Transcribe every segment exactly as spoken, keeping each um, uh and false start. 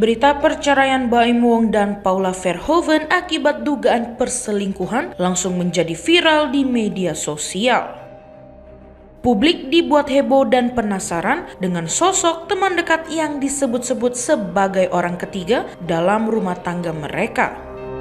Berita perceraian Baim Wong dan Paula Verhoeven akibat dugaan perselingkuhan langsung menjadi viral di media sosial. Publik dibuat heboh dan penasaran dengan sosok teman dekat yang disebut-sebut sebagai orang ketiga dalam rumah tangga mereka.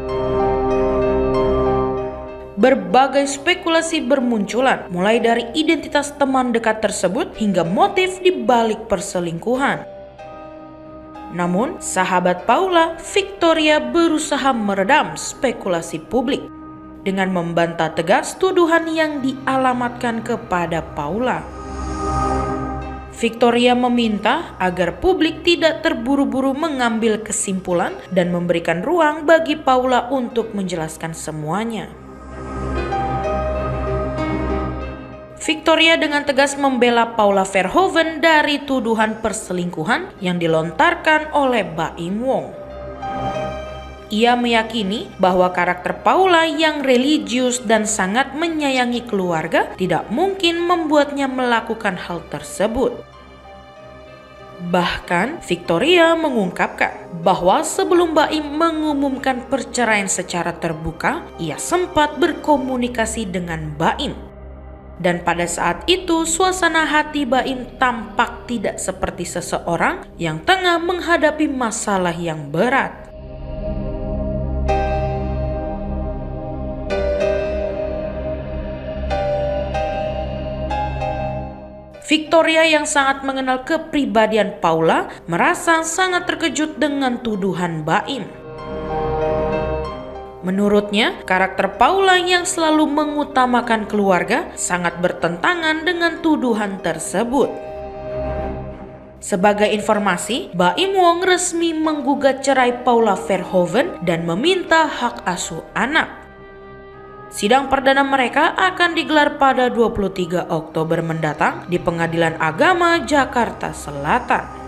Berbagai spekulasi bermunculan, mulai dari identitas teman dekat tersebut hingga motif di balik perselingkuhan. Namun, sahabat Paula, Victoria, berusaha meredam spekulasi publik dengan membantah tegas tuduhan yang dialamatkan kepada Paula. Victoria meminta agar publik tidak terburu-buru mengambil kesimpulan dan memberikan ruang bagi Paula untuk menjelaskan semuanya. Victoria dengan tegas membela Paula Verhoeven dari tuduhan perselingkuhan yang dilontarkan oleh Baim Wong. Ia meyakini bahwa karakter Paula yang religius dan sangat menyayangi keluarga tidak mungkin membuatnya melakukan hal tersebut. Bahkan Victoria mengungkapkan bahwa sebelum Baim mengumumkan perceraian secara terbuka, ia sempat berkomunikasi dengan Baim. Dan pada saat itu suasana hati Baim tampak tidak seperti seseorang yang tengah menghadapi masalah yang berat. Victoria yang sangat mengenal kepribadian Paula merasa sangat terkejut dengan tuduhan Baim. Menurutnya, karakter Paula yang selalu mengutamakan keluarga sangat bertentangan dengan tuduhan tersebut. Sebagai informasi, Baim Wong resmi menggugat cerai Paula Verhoeven dan meminta hak asuh anak. Sidang perdana mereka akan digelar pada dua puluh tiga Oktober mendatang di Pengadilan Agama Jakarta Selatan.